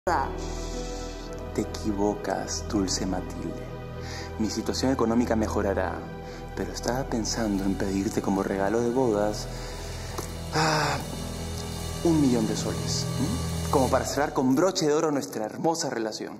Te equivocas, Dulce Matilde. Mi situación económica mejorará, pero estaba pensando en pedirte como regalo de bodas 1.000.000 de soles, como para cerrar con broche de oro nuestra hermosa relación.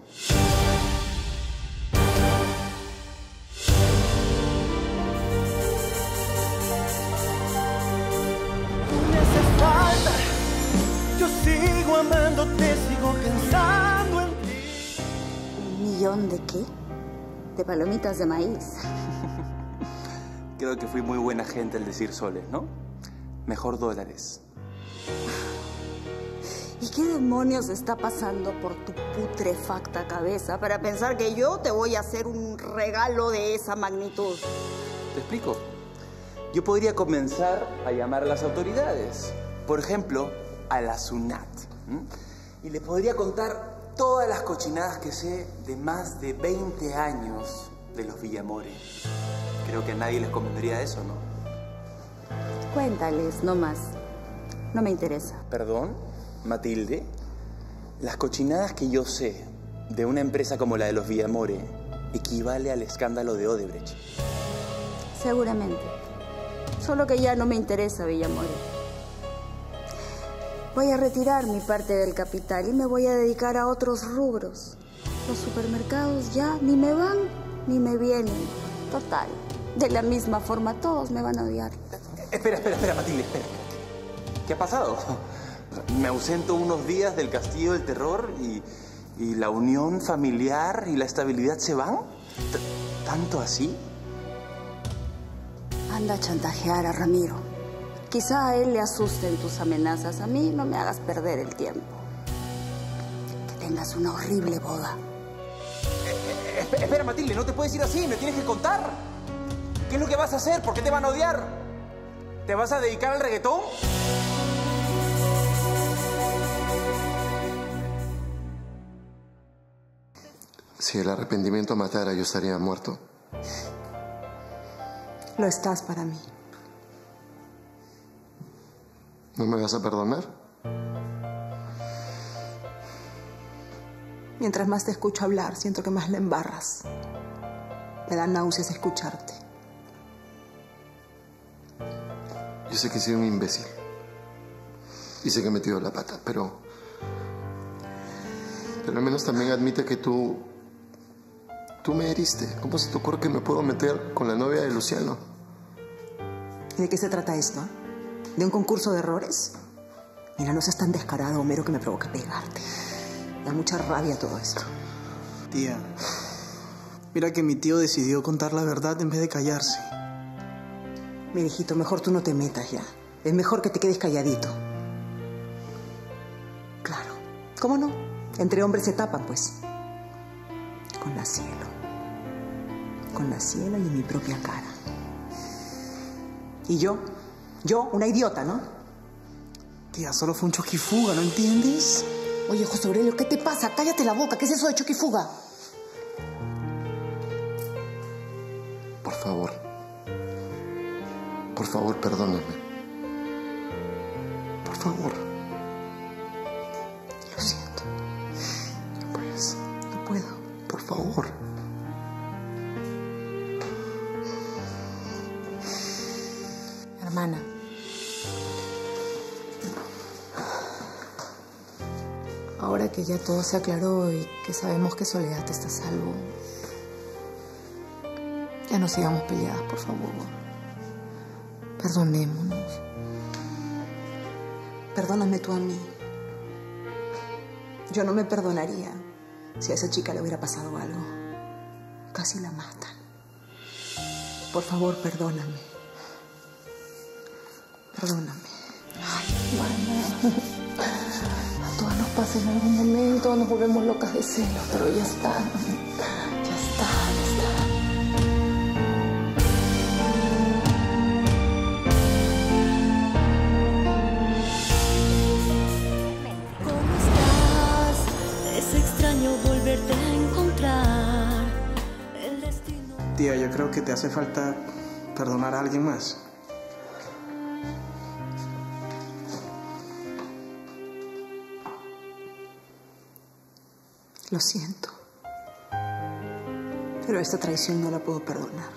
Me haces falta, yo sigo amándote, sigo pensando en ti. ¿1.000.000 de qué? De palomitas de maíz. Creo que fui muy buena gente al decir soles, ¿no? Mejor dólares. ¿Y qué demonios está pasando por tu putrefacta cabeza para pensar que yo te voy a hacer un regalo de esa magnitud? Te explico. Yo podría comenzar a llamar a las autoridades. Por ejemplo, a la SUNAT. Y le podría contar todas las cochinadas que sé de más de 20 años de los Villamore. Creo que a nadie les convendría eso, ¿no? Cuéntales, no más. No me interesa. ¿Perdón, Matilde? Las cochinadas que yo sé de una empresa como la de los Villamore equivale al escándalo de Odebrecht. Seguramente. Solo que ya no me interesa Villamore. Voy a retirar mi parte del capital y me voy a dedicar a otros rubros. Los supermercados ya ni me van ni me vienen. Total. De la misma forma todos me van a odiar. Espera, Matilde, espera. ¿Qué ha pasado? Me ausento unos días del castillo del terror y la unión familiar y la estabilidad se van. ¿Tanto así? Anda a chantajear a Ramiro. Quizá a él le asusten tus amenazas. A mí no me hagas perder el tiempo. Que tengas una horrible boda. Espera, Matilde, no te puedes ir así. Me tienes que contar. ¿Qué es lo que vas a hacer? ¿Por qué te van a odiar? ¿Te vas a dedicar al reggaetón? Si el arrepentimiento matara, yo estaría muerto. Lo estás para mí. ¿No me vas a perdonar? Mientras más te escucho hablar, siento que más la embarras. Me da náuseas escucharte. Yo sé que he sido un imbécil. Y sé que he metido la pata, pero al menos también admite que tú me heriste. ¿Cómo se te ocurre que me puedo meter con la novia de Luciano? ¿Y de qué se trata esto? ¿De un concurso de errores? Mira, no seas tan descarado, Homero, que me provoca pegarte. Da mucha rabia todo esto. Tía, mira que mi tío decidió contar la verdad en vez de callarse. Mira, hijito, mejor tú no te metas ya. Es mejor que te quedes calladito. Claro. ¿Cómo no? Entre hombres se tapan, pues. Con la cielo. Con la cielo y en mi propia cara. Y yo, una idiota, ¿no? Tía, solo fue un choquifuga, ¿no entiendes? Oye, José Aurelio, ¿qué te pasa? Cállate la boca. ¿Qué es eso de choque y fuga? Por favor. Por favor, perdóname. Por favor. Lo siento. No puedes. No puedo. Por favor. Hermana. Ahora que ya todo se aclaró y que sabemos que Soledad está a salvo, ya no sigamos peleadas, por favor. Perdonémonos. Perdóname tú a mí. Yo no me perdonaría si a esa chica le hubiera pasado algo. Casi la matan. Por favor, perdóname. Perdóname. Ay, hermana. A todas nos pasa en algún momento, nos volvemos locas de celos, pero ya está. Ya está. ¿Cómo estás? Es extraño volverte a encontrar. El destino... Tía, yo creo que te hace falta perdonar a alguien más. Lo siento. Pero esta traición no la puedo perdonar.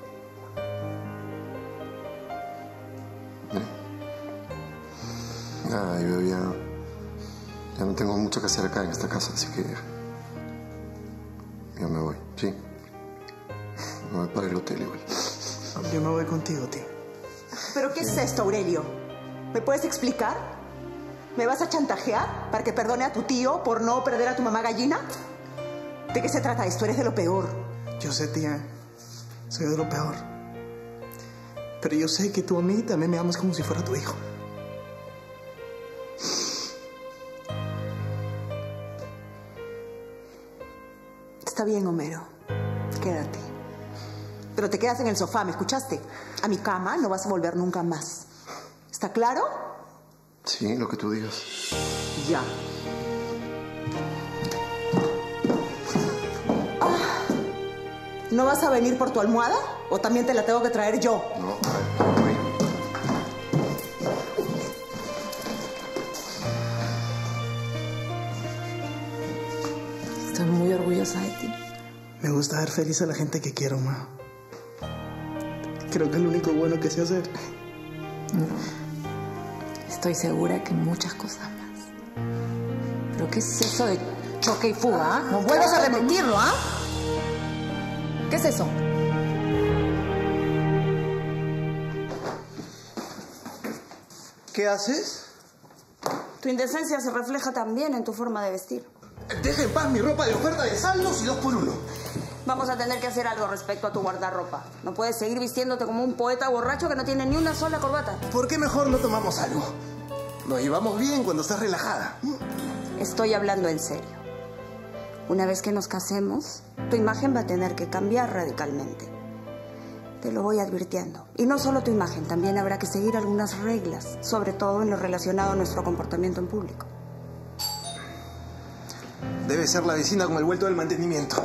Nada, yo ya no tengo mucho que hacer acá en esta casa, así que ya me voy, ¿sí? Me voy para el hotel igual. Yo me voy contigo, tío. ¿Pero qué es esto, Aurelio? ¿Me puedes explicar? ¿Me vas a chantajear para que perdone a tu tío por no perder a tu mamá gallina? ¿De qué se trata esto? Eres de lo peor. Yo sé, tía. Soy de lo peor. Pero yo sé que tú a mí también me amas como si fuera tu hijo. Está bien, Homero. Quédate. Pero te quedas en el sofá, ¿me escuchaste? A mi cama no vas a volver nunca más. ¿Está claro? Sí, lo que tú digas. Ya. ¿No vas a venir por tu almohada? ¿O también te la tengo que traer yo? No, voy. Estoy muy orgullosa de ti. Me gusta ver feliz a la gente que quiero, ma. Creo que es lo único bueno que sé hacer. Estoy segura que muchas cosas más. ¿Pero qué es eso de choque y fuga? No vuelvas a repetirlo, ¿ah? ¿Qué es eso? ¿Qué haces? Tu indecencia se refleja también en tu forma de vestir. Deja en paz mi ropa de oferta de saldos y 2x1. Vamos a tener que hacer algo respecto a tu guardarropa. No puedes seguir vistiéndote como un poeta borracho que no tiene ni una sola corbata. ¿Por qué mejor no tomamos algo? Nos llevamos bien cuando estás relajada. Estoy hablando en serio. Una vez que nos casemos, tu imagen va a tener que cambiar radicalmente. Te lo voy advirtiendo. Y no solo tu imagen, también habrá que seguir algunas reglas, sobre todo en lo relacionado a nuestro comportamiento en público. Debe ser la vecina con el vuelto del mantenimiento.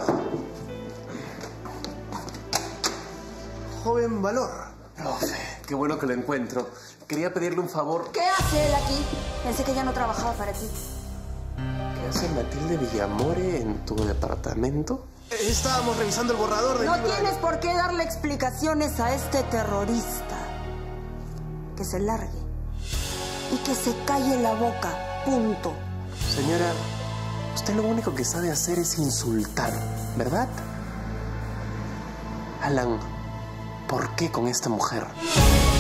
Joven Valor. Qué bueno que lo encuentro. Quería pedirle un favor. ¿Qué hace él aquí? Pensé que ya no trabajaba para ti. ¿Qué hace Matilde Villamore en tu departamento? Estábamos revisando el borrador del No libro. tienes por qué darle explicaciones a este terrorista. Que se largue. Y que se calle la boca. Punto. Señora, usted lo único que sabe hacer es insultar, ¿verdad? Alan, ¿por qué con esta mujer?